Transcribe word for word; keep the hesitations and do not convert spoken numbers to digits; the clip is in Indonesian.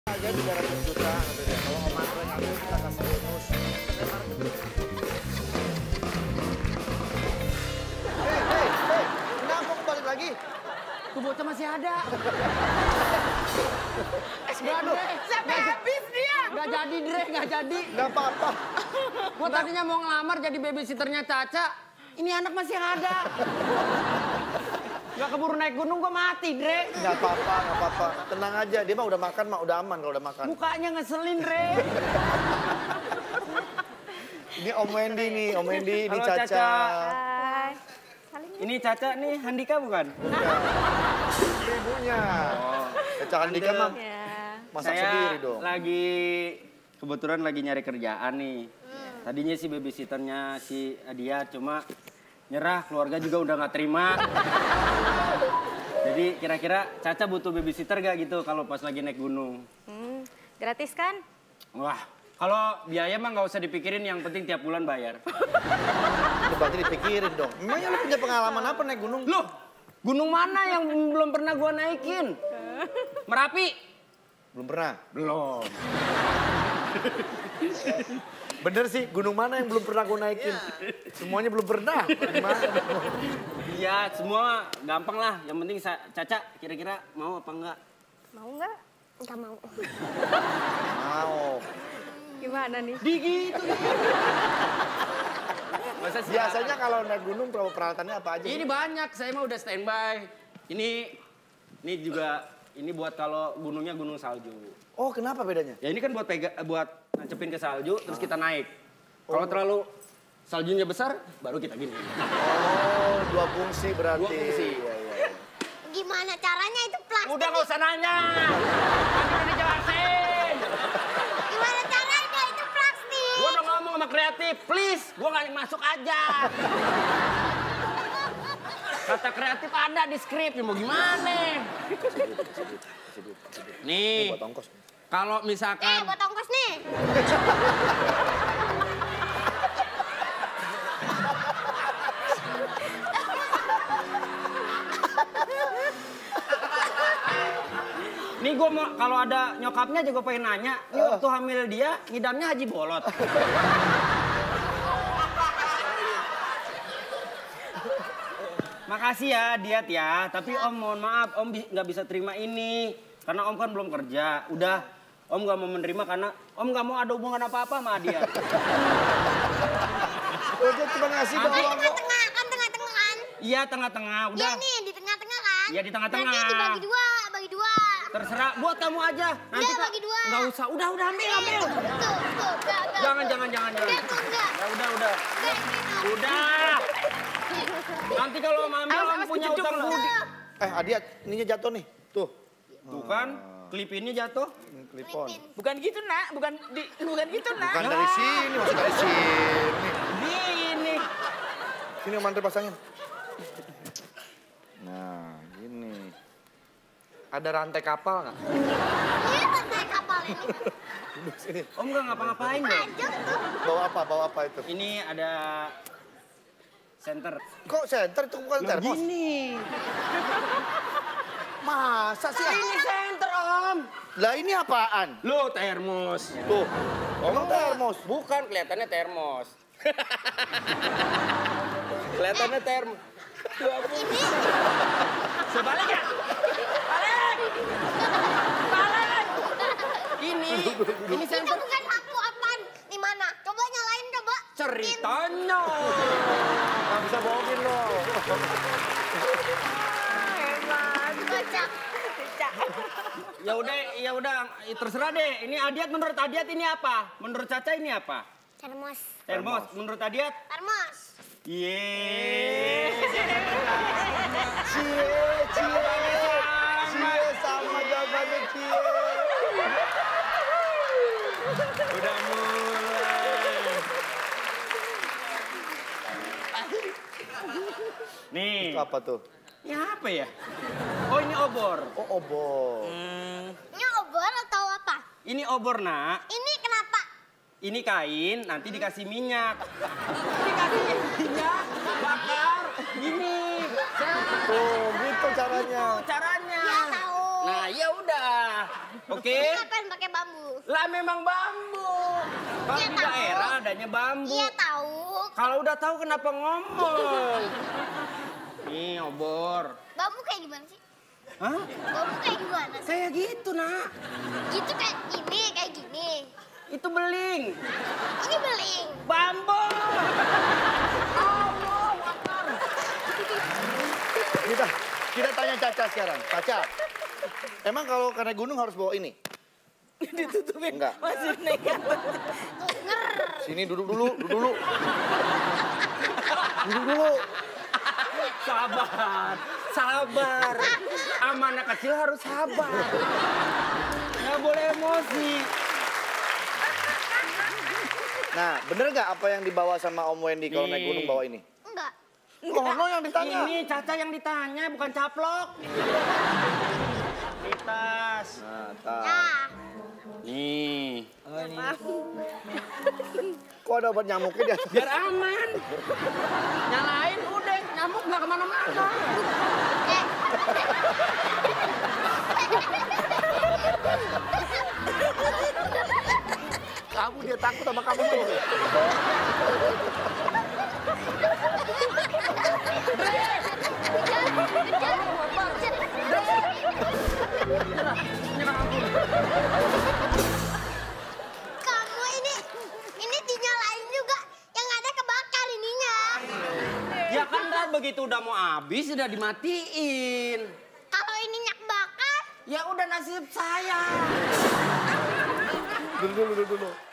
aja tiga ratus juta katanya. Kalau Om Andre ngambil kita kasih bonus. Hei, hei, hei, kenapa kok balik lagi? Tuh bocah masih ada. Gak Dre. Sampai habis dia. Gak jadi Dre, gak jadi. Gak apa-apa. Gua tadinya mau ngelamar jadi babysitternya Caca. Ini anak masih ada. Gak keburu naik gunung gua mati Dre. Gak apa-apa, gak apa-apa. Tenang aja, dia mah udah makan mah udah aman kalau udah makan. Mukanya ngeselin Dre. Ini Om Wendy nih, Om Wendy, ini Halo, Caca. Caca. Hai. Ini Caca nih, Handika bukan? Bukan. Ibunya. Oh. Caca Handika mah Ya. masak Saya sendiri dong. lagi, kebetulan lagi nyari kerjaan nih. Tadinya sih babysitternya si Adia, cuma nyerah, keluarga juga udah nggak terima. Jadi kira-kira Caca butuh babysitter gak gitu kalau pas lagi naik gunung? Hmm, gratis kan? Wah, kalau biaya mah nggak usah dipikirin, yang penting tiap bulan bayar. Itu berarti dipikirin dong. Emangnya lu punya pengalaman apa naik gunung? Loh, gunung mana yang belum pernah gua naikin? Merapi? Belum pernah. Belum. Bener sih, gunung mana yang belum pernah gue naikin? Semuanya belum pernah. Gimana? Iya, semua gampang lah. Yang penting Sa- Caca kira-kira mau apa enggak? Mau nggak? Nggak mau. Mau. Gimana nih? Digitu. Masa sih? Biasanya kalau naik gunung peralatannya apa aja? Ini banyak, saya mah udah standby. Ini ini juga ini buat kalau gunungnya gunung salju. Oh, kenapa bedanya? Ya ini kan buat pega, buat nancepin ke salju terus kita naik. Kalau terlalu saljunya besar baru kita gini. Oh, dua fungsi berarti. Dua fungsi. Iya, iya, iya. Gimana caranya itu plastik? Udah nggak usah nanya. Nanti udah dijelasin. Gimana caranya itu plastik? Gua udah ngomong sama kreatif, please, gua nggak masuk aja. Kata kreatif ada di skrip, ya mau gimana? Nih, Buat ongkos. kalau Eh, misalkan buat ongkos nih. nih gue mau kalau ada nyokapnya juga pengen nanya, nih waktu hamil dia ngidamnya Haji Bolot. Makasih ya Diat ya, tapi Om mohon maaf Om bi- nggak bisa terima ini karena Om kan belum kerja. Udah Om nggak mau menerima karena Om nggak mau ada hubungan apa-apa sama dia. Oh, dia cuma ngasih Nanti- doang kok. Tengah-tengah kan, tengah-tengah kan? Iya tengah-tengah, Iya udah nih, di tengah-tengah kan? Iya, di tengah-tengah. Nanti dibagi dua, bagi dua. terserah buat kamu aja. Nanti Udah, Kak, bagi dua. nggak usah, udah udah ambil ambil. Tuh, tuh, enggak, enggak. Jangan jangan jangan jangan. Enggak, tuh, enggak. Ya udah udah. Enggak, enggak. Udah. Nanti kalau Om ambil Awas, Om awas, punya kejejok utang lu. budi. Eh, Adia, ininya jatuh nih. Tuh. Tuh kan, klip ini jatuh. Ini klipon. Bukan gitu nak, bukan di, bukan gitu nak. Bukan dari sini, maksud dari sini. Gini. Sini Om Andre pasangin. Nah, gini. Ada rantai kapal nggak? Ini rantai kapal ini. Duduk sini. Om nggak ngapa-ngapain dong. Panjang tuh. Bawa apa? Bawa apa itu? Ini ada center. Kok senter itu bukan termos? Gini. Masa sih? Ini center Om. Lah ini apaan? Lu termos. Tuh. Emang termos? Bukan, kelihatannya termos. Kelihatannya termos. Ini Sebalik ya? Balik! Balik! Ini, ini itu center bukan aku apaan? Di mana? Coba nyalain coba. ceritanya. Nggak bisa bohongin lo. Hebat. Kocak. Ya udah, ya udah, terserah deh. Ini Adiat, menurut Adiat ini apa? Menurut Caca ini apa? Termos. Termos. Menurut Adiat? Termos. Yeay. Cie, cie. Cie sama jawabannya cie. Udah mulai. Nih. Itu apa tuh? Ini apa ya? Oh ini obor. Oh, obor. Hmm, Ini obor atau apa? ini obor nak. Ini kenapa? Ini kain, nanti dikasih minyak. Dikasih minyak, bakar, gini. Tuh, gitu caranya. Caranya. Ya tahu. Nah, ya udah. Oke? Ngapain pakai bambu? Lah memang bambu. Kalau Iya, di tahu. daerah adanya bambu. Iya tahu. Kalau udah tahu kenapa ngomong? Nih obor. Bambu kayak gimana sih? Hah? Bambu kayak gimana sih? Kayak gitu nak. Gitu kayak ini, kayak gini. Itu beling. Ini beling. Bambu. Kita kita tanya Caca sekarang. Caca, emang kalau karena gunung harus bawa ini? Ditutupin. Enggak. Masih nekat. Sini duduk dulu, duduk dulu. Duduk dulu. Sabar, sabar. Amanah kecil harus sabar. Nggak boleh emosi. Nah, bener nggak apa yang dibawa sama Om Wendy kalau naik gunung bawa ini? Enggak. Oh, no yang ditanya. Ini Caca yang ditanya, bukan caplok. Di tas. Nah, tak. Nah, Nih. Kok ada obat nyamuknya di atas? Biar aman. Nyalain udah, nyamuk nggak kemana-mana. eh. Kamu dia takut sama kamu tuh. Kamu ini, ini dinyalain juga. Yang ada kebakar ininya. Ya kan dah begitu udah mau habis udah dimatiin. Kalau ininya kebakar, Ya udah nasib saya. Dulu dulu dulu dulu.